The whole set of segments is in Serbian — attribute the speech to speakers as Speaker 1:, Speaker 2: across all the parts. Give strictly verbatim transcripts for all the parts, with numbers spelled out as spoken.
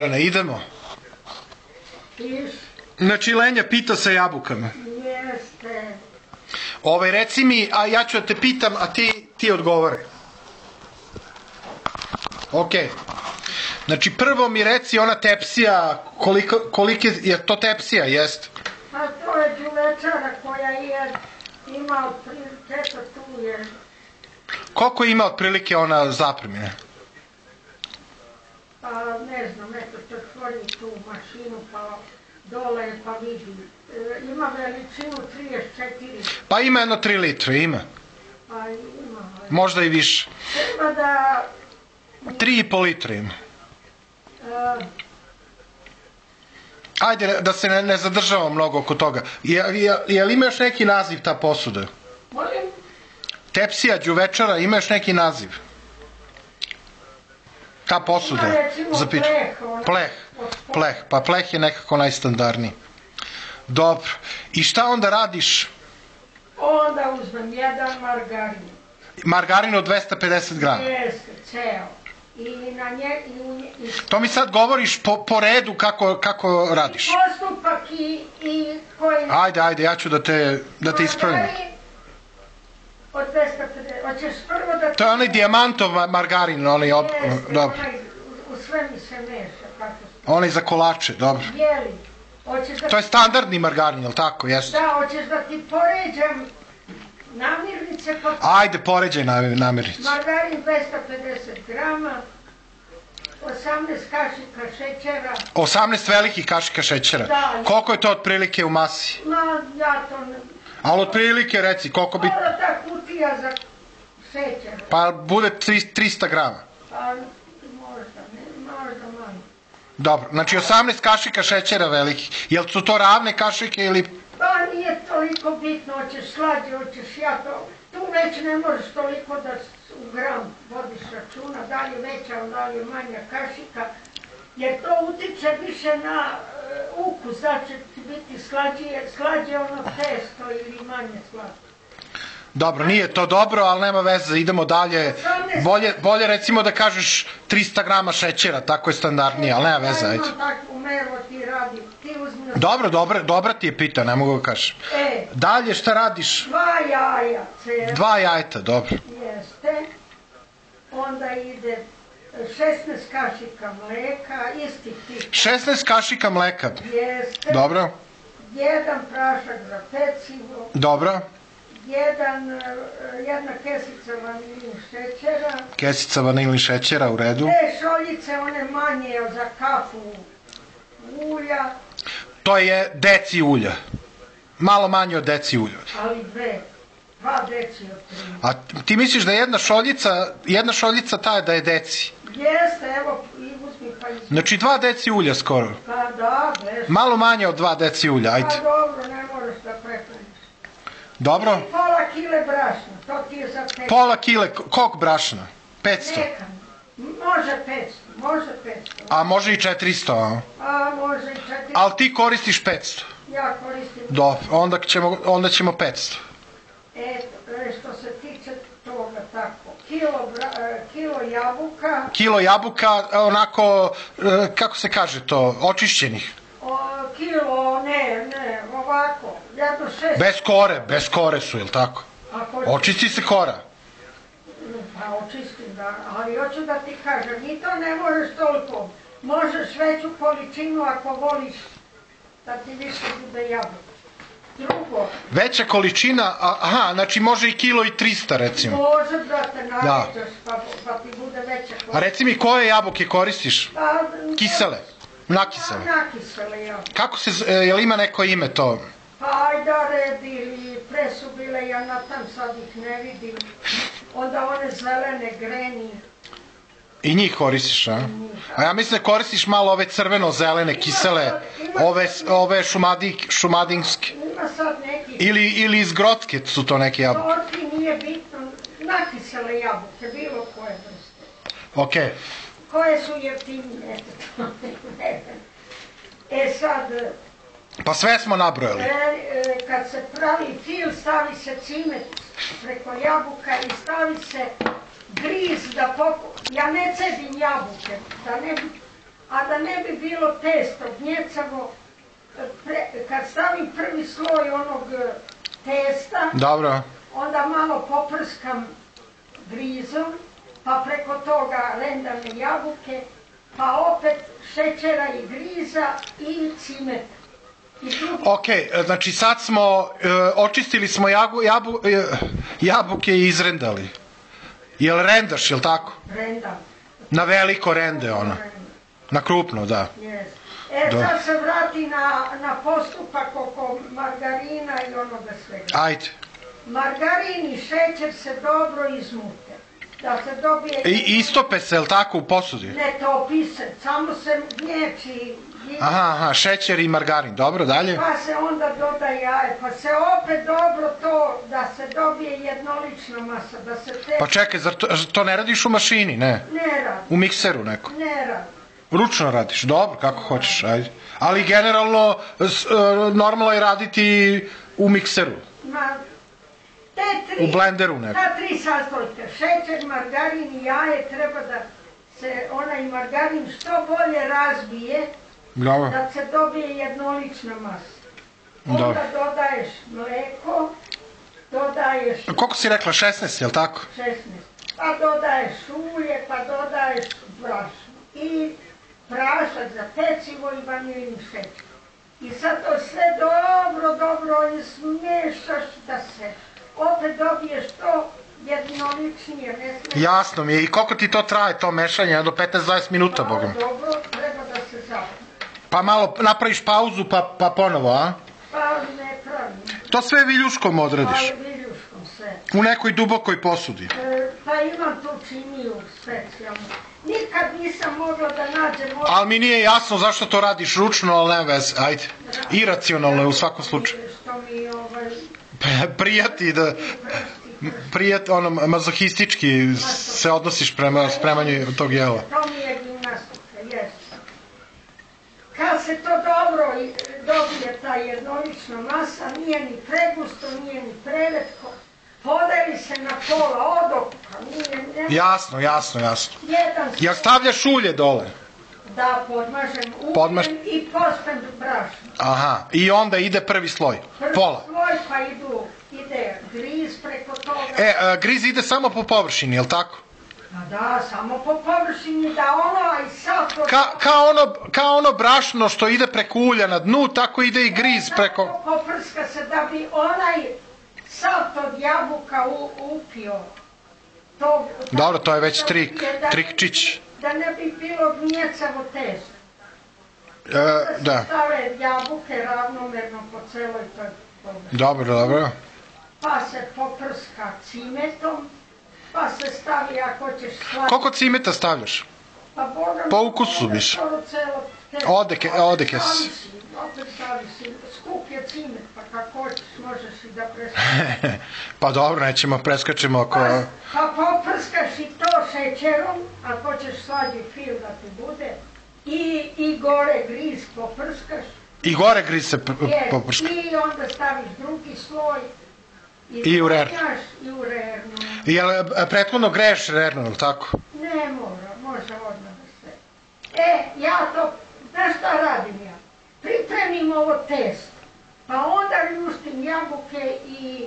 Speaker 1: Idemo. Znači, Lenja pita sa jabukama.
Speaker 2: Jeste.
Speaker 1: Ovaj, reci mi, a ja ću da te pitam, a ti, ti odgovore. Ok. Znači, prvo mi reci ona tepsija, koliko, kolike, je to tepsija, jest?
Speaker 2: A to je đuvečara koja je ima otprilike, eto tu je.
Speaker 1: Koliko ima otprilike ona zapremine?
Speaker 2: Pa ne znam, eto se otvori tu mašinu pa dole pa vidi. E, ima veličinu trideset četiri.
Speaker 1: Pa ima jedno tri litre, ima.
Speaker 2: Pa ima.
Speaker 1: Možda i više.
Speaker 2: Treba da...
Speaker 1: tri i po litre ima.
Speaker 2: E,
Speaker 1: Ajde, da se ne, ne zadržavamo mnogo oko toga. Je, je, je li ima još neki naziv ta posuda?
Speaker 2: molim?
Speaker 1: Tepsija, đuvečara, ima još neki naziv? Ta posuda?
Speaker 2: Ima recimo
Speaker 1: za piće.
Speaker 2: pleh. Ona,
Speaker 1: Pleh. Pleh. Pa pleh je nekako najstandardniji. Dobro. I šta onda radiš?
Speaker 2: Onda uzmem jedan margarin.
Speaker 1: Margarin od dvesta pedeset grama.
Speaker 2: Jeste, ceo. I na nje... I u nje i
Speaker 1: To mi sad govoriš po, po redu kako, kako radiš.
Speaker 2: postupak i, i koji...
Speaker 1: Ajde, ajde, ja ću da te, da te ispravim.
Speaker 2: Margarin od dvesta pedeset. Hoćeš prvo da...
Speaker 1: To je onaj dijamantov ma- margarin, onaj... Op...
Speaker 2: Jeste,
Speaker 1: Dobro.
Speaker 2: onaj, u sve mi se meša, kako se...
Speaker 1: Onaj za kolače, dobro.
Speaker 2: Jeli, hoćeš da...
Speaker 1: To je standardni margarin, jel tako? Jeste.
Speaker 2: Da, hoćeš da ti poređam namirnice, pa...
Speaker 1: Ajde, poređaj na, namirnicu.
Speaker 2: Margarin dvesta pedeset grama, osamnaest kašika šećera,
Speaker 1: osamnaest velikih kašika šećera.
Speaker 2: Da.
Speaker 1: Koliko je to otprilike u masi?
Speaker 2: ma ja to ne...
Speaker 1: Ali otprilike reci, koliko bi...
Speaker 2: Mora ta kutija za šećer,
Speaker 1: Pa bude tri- trista grama.
Speaker 2: pa možda, ne, možda manje.
Speaker 1: Dobro, znači osamnaest kašika šećera velikih. Jel su to ravne kašike ili...
Speaker 2: Pa nije toliko bitno, hoćeš slađe, hoćeš ja to... Tu već ne možeš toliko da s- u gram vodiš računa, da li je veća, da li je manja kašika, jer to utiče više na e, ukus, da će ti biti slađe, slađe ono testo ili manje slatko.
Speaker 1: Dobro, nije to dobro, ali nema veze, idemo dalje.
Speaker 2: osamnaest
Speaker 1: Bolje, bolje recimo da kažeš trista grama šećera, tako je standardnije, ali nema veze,
Speaker 2: Ja
Speaker 1: ajde.
Speaker 2: imam takvu mervo ti radi, ti uzmi na...
Speaker 1: Dobro, dobro, dobra ti je pita, ne mogu da kažem.
Speaker 2: E,
Speaker 1: Dalje, šta radiš?
Speaker 2: dva jaja, cera,
Speaker 1: Dva jajeta, dobro.
Speaker 2: jeste, onda ide šesnaest kašika mleka, istih tih,
Speaker 1: šesnaest kašika mleka,
Speaker 2: jeste,
Speaker 1: dobro,
Speaker 2: jedan prašak za pecivo,
Speaker 1: dobro.
Speaker 2: jedan, e, jedna kesica vanilin šećera,
Speaker 1: Kesica vanilin šećera, u redu.
Speaker 2: dve šoljice, one manje za kafu ulja,
Speaker 1: To je deci ulja. Malo manje od deci ulja.
Speaker 2: ali dve, dva deci od tri.
Speaker 1: A ti misliš da jedna šoljica, jedna šoljica ta da je deci?
Speaker 2: Jeste, evo, i uzmi pa iz...
Speaker 1: Znači dva deci ulja skoro.
Speaker 2: Pa da, bez...
Speaker 1: Malo manje od dva deci ulja,
Speaker 2: Pa
Speaker 1: ajde.
Speaker 2: dobro, ne moraš da preklaniš.
Speaker 1: Dobro?
Speaker 2: I pola kile brašna, to ti je za pet.
Speaker 1: Pola kile, kog brašna? petsto.
Speaker 2: Neka, može petsto, može petsto.
Speaker 1: A može i četiristo, a?
Speaker 2: A može i četiri.
Speaker 1: Ali ti koristiš petsto.
Speaker 2: Ja koristim.
Speaker 1: Dobro, onda ćemo, onda ćemo petsto.
Speaker 2: Eto, e, što se tiče toga tako. Kilo, bra, e, kilo jabuka,
Speaker 1: Kilo jabuka, onako, e, kako se kaže to, očišćenih.
Speaker 2: o, kilo, ne, ne, ovako, jedno šest.
Speaker 1: Bez kore, bez kore su, jel tako?
Speaker 2: Ako,
Speaker 1: Očisti se kora.
Speaker 2: Pa očistim, da, ali hoću da ti kažem, i to ne možeš toliko. Možeš veću količinu ako voliš da ti više bude jabuka. Drugo,
Speaker 1: Veća količina, a- aha, znači može i kilo i trista recimo.
Speaker 2: može da te naređaš pa, pa ti bude veća
Speaker 1: A
Speaker 2: količina.
Speaker 1: reci mi koje jabuke koristiš?
Speaker 2: Pa,
Speaker 1: Kisele, nakisele.
Speaker 2: nakisele jabuke.
Speaker 1: Kako se, z- e, jel ima neko ime to?
Speaker 2: Pa ajdare bili, pre su bile, ja na tam sad ih ne vidim. Onda one zelene greni.
Speaker 1: I njih koristiš, a? A ja mislim da koristiš malo ove crveno-zelene kisele, ove, s- ove šumadi, šumadinske.
Speaker 2: Ima sad neki,
Speaker 1: Ili, ili iz Grocke su to neke jabuke.
Speaker 2: sorti nije bitno, nakisele jabuke, bilo koje vrste.
Speaker 1: Okej.
Speaker 2: Koje su jeftinije, eto to ne znam. E sad,
Speaker 1: Pa sve smo nabrojali.
Speaker 2: e, e, kad se pravi fil, stavi se cimet preko jabuka i stavi se griz da poku... Ja ne cedim jabuke, da ne bi... a da ne bi bilo testo gnjecavo, pre, kad stavim prvi sloj onog testa,
Speaker 1: Dobro.
Speaker 2: onda malo poprskam grizom, pa preko toga rendane jabuke, pa opet šećera i griza i cimet.
Speaker 1: Ok, znači sad smo, e, očistili smo jagu, jabu, e, jabuke i izrendali. Jel rendaš, jel tako?
Speaker 2: Rendam.
Speaker 1: Na veliko rende ono. Na krupno, da.
Speaker 2: Yes. E,
Speaker 1: Do.
Speaker 2: sad se vrati na, na postupak oko margarina i onoga svega.
Speaker 1: Ajde.
Speaker 2: Margarin i šećer se dobro izmute. Da se dobije...
Speaker 1: I istope se, jel tako, u posudi?
Speaker 2: Ne topi se, samo se gnječi.
Speaker 1: Aha, aha, šećer i margarin, dobro, dalje?
Speaker 2: Pa se onda doda jaje, pa se opet dobro to, da se dobije jednolična masa, da se te...
Speaker 1: Pa čekaj, zar to, to ne radiš u mašini, ne?
Speaker 2: Ne radi.
Speaker 1: U mikseru neko?
Speaker 2: Ne radi.
Speaker 1: Ručno radiš, dobro, kako hoćeš, ajde. Ali generalno, s, e, normalno je raditi u mikseru.
Speaker 2: Ma, te tri...
Speaker 1: U blenderu neko.
Speaker 2: Ta tri sastojka, šećer, margarin i jaje, treba da se onaj margarin što bolje razbije,
Speaker 1: Dobro.
Speaker 2: da se dobije jednolična masa.
Speaker 1: Dobro.
Speaker 2: Onda dodaješ mleko, dodaješ
Speaker 1: Koliko si rekla, šesnaest, jel tako?
Speaker 2: šesnaest, pa dodaješ ulje, pa dodaješ brašno i prašak za pecivo i vanilin šećer. I sad to sve dobro, dobro izmiješaš da se opet dobiješ to jednoličnije, ne smiješ.
Speaker 1: Jasno mi je. I koliko ti to traje, to mešanje, do petnaest do dvadeset minuta,
Speaker 2: Malo
Speaker 1: bogam?
Speaker 2: dobro, treba da se zapne.
Speaker 1: Pa malo napraviš pauzu, pa, pa ponovo, a?
Speaker 2: Pa ne pravim,
Speaker 1: To sve viljuškom odradiš.
Speaker 2: ali viljuškom sve.
Speaker 1: U nekoj dubokoj posudi.
Speaker 2: E, pa imam tu činiju specijalno. Nikad nisam mogla da nađem...
Speaker 1: Ali mi nije jasno zašto to radiš ručno, ali nema veze, ajde. Iracionalno je u svakom slučaju.
Speaker 2: Što mi ovaj...
Speaker 1: Prijati da... Prijat, ono, mazohistički se odnosiš prema spremanju tog jela.
Speaker 2: To mi je gimnastika, jeste. Kad se to dobro i- dobije ta jednolična masa, nije ni pregusto, nije ni preretko, podeli se na pola od okuka, nije... Ne,
Speaker 1: Jasno, jasno, jasno.
Speaker 2: jedan
Speaker 1: Jel stavljaš ulje dole?
Speaker 2: da podmažem uljem
Speaker 1: Podmaž-
Speaker 2: i pospem brašno.
Speaker 1: Aha, i onda ide prvi sloj.
Speaker 2: Prvi
Speaker 1: Pola.
Speaker 2: sloj pa idu, ide griz preko toga.
Speaker 1: E, a, griz ide samo po površini, jel tako?
Speaker 2: Pa da, samo po površini, da ono, a i sad... to-
Speaker 1: Ka, kao, ono, kao ono brašno što ide preko ulja na dnu, tako ide i griz preko...
Speaker 2: Tako poprska se da bi onaj sat od jabuka u, upio. To,
Speaker 1: Dobro, to je već
Speaker 2: da-
Speaker 1: trik,
Speaker 2: da ne bi-
Speaker 1: trikčić.
Speaker 2: Da ne bi bilo gnjecavo testo.
Speaker 1: E,
Speaker 2: Da se
Speaker 1: da,
Speaker 2: stave jabuke ravnomerno po celoj toj površini.
Speaker 1: dobro, dobro.
Speaker 2: Pa se poprska cimetom, pa se stavi ako ćeš slatko.
Speaker 1: Koliko cimeta stavljaš?
Speaker 2: Pa Boga mi,
Speaker 1: Po ukusu
Speaker 2: ode
Speaker 1: više.
Speaker 2: skoro celo testo.
Speaker 1: Odeke-
Speaker 2: Opet
Speaker 1: odeke si.
Speaker 2: zavisi, opet zavisi. Skup je cimet, pa kako hoćeš možeš i da preskačeš.
Speaker 1: Pa dobro, nećemo, preskačemo ako...
Speaker 2: Pa, pa poprskaš i to šećerom, ako ćeš slađi fil da ti bude, i, i gore griz poprskaš.
Speaker 1: I gore griz se p-
Speaker 2: Yes,
Speaker 1: poprska.
Speaker 2: i onda staviš drugi sloj.
Speaker 1: I u rernu.
Speaker 2: izravnjaš I u rernu.
Speaker 1: Jel e, prethodno greješ rernu, jel tako?
Speaker 2: Ne mora, može odmah da sve. E, ja to, znaš šta radim ja? Pripremim ovo testo, pa onda ljuštim jabuke i,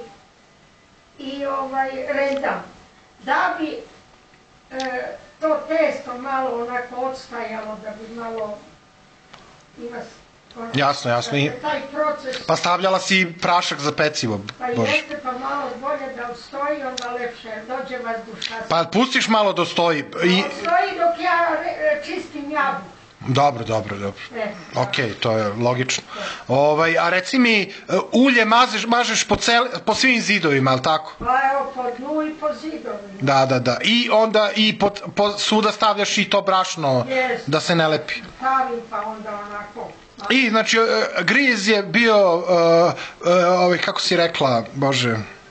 Speaker 2: i ovaj, rendam. Da bi e, to testo malo onako odstajalo, da bi malo ima... s- ono,
Speaker 1: Jasno, jasno.
Speaker 2: da
Speaker 1: I-
Speaker 2: se taj proces...
Speaker 1: Pa stavljala si prašak za pecivo,
Speaker 2: Pa
Speaker 1: Bože.
Speaker 2: jeste, pa malo bolje da stoji, onda lepše, jer dođe vazdušna.
Speaker 1: Pa pustiš malo da stoji. I...
Speaker 2: Stoji dok ja re- čistim jabuku.
Speaker 1: Dobro, dobro, dobro.
Speaker 2: E,
Speaker 1: Ok, to je logično. Ovaj, a reci mi, e, ulje mazeš, mažeš po, cel, po svim zidovima, jel tako?
Speaker 2: Pa evo po dnu i po zidovima.
Speaker 1: Da, da, da. I onda i po, po svuda stavljaš i to brašno
Speaker 2: Yes.
Speaker 1: da se ne lepi.
Speaker 2: Stavim pa onda onako.
Speaker 1: I znači e, griz je bio uh, uh, ovaj kako si rekla, Bože,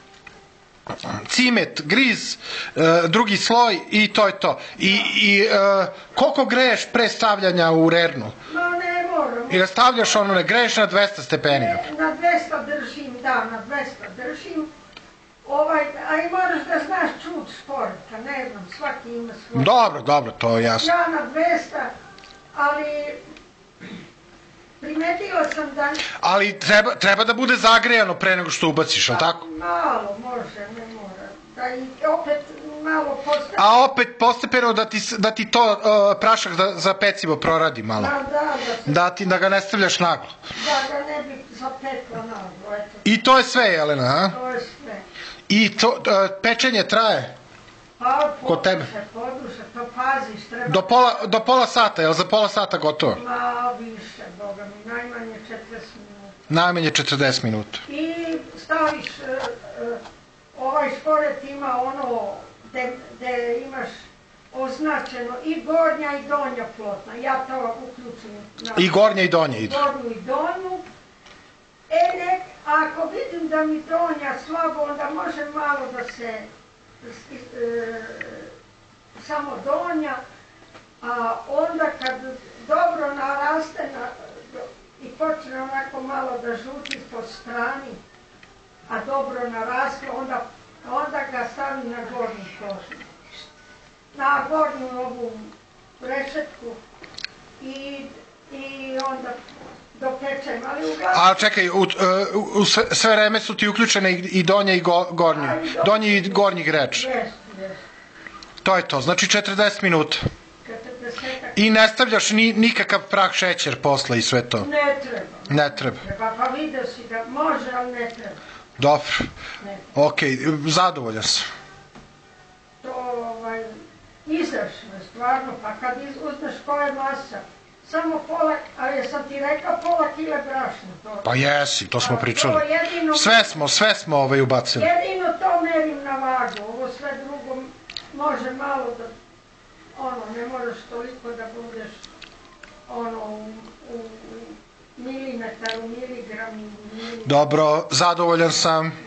Speaker 1: cimet, griz, uh, drugi sloj i to je to. I, i uh, koliko greješ pre stavljanja u rernu?
Speaker 2: No ne moram.
Speaker 1: I da stavljaš ono, ne greješ na dvesta stepeni.
Speaker 2: Ne, na dvesta držim, da, na dvesta držim. Ovaj, a i moraš da znaš čut športa, ne znam, svaki ima svoj.
Speaker 1: Dobro, dobro, to je jasno.
Speaker 2: Ja na dvesta, ali primetila sam da...
Speaker 1: Ali treba, treba da bude zagrejano pre nego što ubaciš, ali tako?
Speaker 2: Malo može, ne mora. Da i opet malo postepeno.
Speaker 1: A opet postepeno da ti, da ti to uh, prašak za, za pecivo proradi malo.
Speaker 2: Da, da, da, se...
Speaker 1: da, ti, da ga ne stavljaš naglo.
Speaker 2: Da ga ne bi zapeklo naglo, eto.
Speaker 1: I to je sve, Jelena, a?
Speaker 2: To je sve.
Speaker 1: I to, uh, pečenje traje?
Speaker 2: Pa,
Speaker 1: Kod tebe?
Speaker 2: poduše, poduše, to paziš, treba...
Speaker 1: Do pola, do pola sata, jel za pola sata gotovo?
Speaker 2: Ma, više, boga mi, najmanje četrdeset minuta.
Speaker 1: Najmanje četrdeset minuta.
Speaker 2: I staviš, uh, uh, ovaj šporet ima ono, gde imaš označeno i gornja i donja plotna. Ja to uključim. Na
Speaker 1: I gornja i donja idu.
Speaker 2: gornju i donju. E, nek, ako vidim da mi donja slabo, onda može malo da se e, samo donja, a onda kad dobro naraste na, i počne onako malo da žuti po strani, a dobro naraslo, onda, onda ga stavim na gornju pločnu. Na gornju ovu rešetku i, i onda dopečem, ali uglavnom...
Speaker 1: A čekaj, u, u, u sve, sve vreme su ti uključene i, i donje i go, gornje. Donji i gornji greč.
Speaker 2: Jest, jest.
Speaker 1: To je to, znači četrdeset minuta.
Speaker 2: četrdesetak.
Speaker 1: I ne stavljaš ni, nikakav prah šećer posle i sve to?
Speaker 2: Ne treba.
Speaker 1: Ne treba.
Speaker 2: Treba, pa vidio si da može, ali ne treba.
Speaker 1: Dobro.
Speaker 2: Ne.
Speaker 1: Ok, zadovoljan sam.
Speaker 2: To, ovaj, izrašno je stvarno, pa kad iz, uzmeš koja je masa, samo pola, ali jesam ti rekao pola kile brašna. To.
Speaker 1: Pa jesi, to smo
Speaker 2: A,
Speaker 1: pričali.
Speaker 2: to jedino,
Speaker 1: Sve smo, sve smo ovaj ubacili.
Speaker 2: jedino to merim na vagu, ovo sve drugo može malo da, ono, ne moraš toliko da budeš, ono, u, u, u milimetar, u miligram, u miligram.
Speaker 1: Dobro, zadovoljan sam.